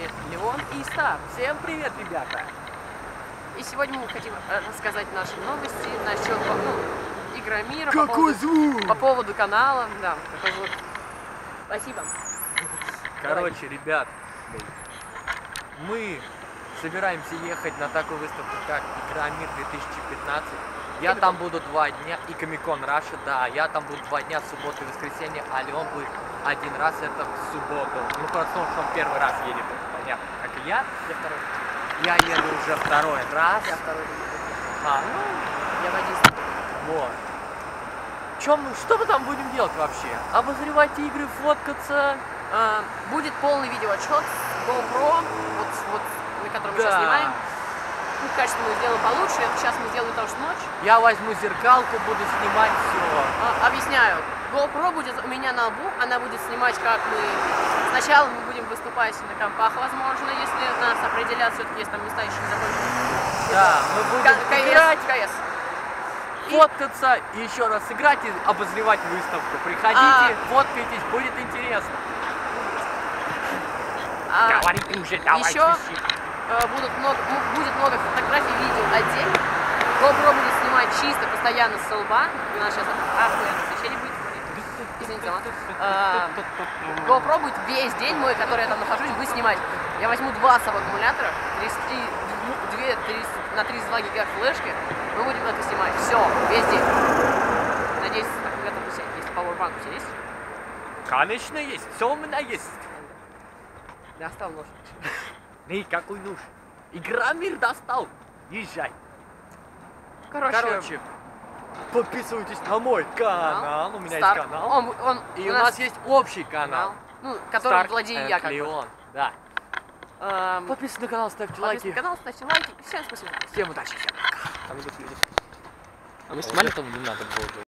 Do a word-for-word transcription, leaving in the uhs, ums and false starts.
вами Леон и Стар. Всем привет, ребята! И сегодня мы хотим рассказать наши новости насчет ну, Игромира. Какой по поводу, звук! По поводу канала. Да, какой звук. Спасибо. Короче, Давай. ребят, мы собираемся ехать на такую выставку, как Игромир две тысячи пятнадцать. Я Комикон. там буду два дня, и Комикон Раша, да, я там буду два дня, субботу и воскресенье, а Леон будет один раз, это в субботу. Ну, потому что он первый раз едет, понятно, как и я. Я второй. Я еду уже второй раз. Я второй. А, ну, я водитель. Вот. Чем, что мы там будем делать вообще? Обозревать игры, фоткаться? А, будет полный видеоотчет с GoPro, вот, вот, на котором мы да. сейчас снимаем. Ну, качество мы сделаем получше, это сейчас мы сделаем, потому что ночь. Я возьму зеркалку, буду снимать все. А, объясняю. GoPro будет у меня на лбу, она будет снимать, как мы... Сначала мы будем выступать на компах, возможно, если нас определят, все-таки есть там места еще не закончены. Да, мы будем играть, КС. фоткаться, и еще раз играть и обозревать выставку. Приходите, а... фоткайтесь, будет интересно. А... Говорите уже, давай. Еще э, будут много, будет много фотографий, видео отдельно. GoPro будет снимать чисто, постоянно с лба. У нас сейчас охуенное освещение будет. Извините, а, GoPro будет весь день мой, который я там нахожусь, будет снимать. Я возьму два с собой аккумулятора, на тридцать два гига флешки, мы будем это снимать. Все, весь день. Надеюсь, аккумулятор у тебя есть, пауэрбанк у тебя есть? Конечно есть, все у меня есть. Достал нож. Эй, какой нож? Игромир достал. Езжай. Короче, Короче, подписывайтесь на мой канал. канал. У меня Стар. есть канал. Он, он, и у нас, нас есть общий канал. Ну, который Стар владею я как Леон. бы. Да. Эм, Подписывайтесь на канал, ставьте подписывайтесь лайки. на канал, ставьте лайки. Всем спасибо. Всем удачи. Всем пока. А мы снимали? А мы снимали? Там не надо было.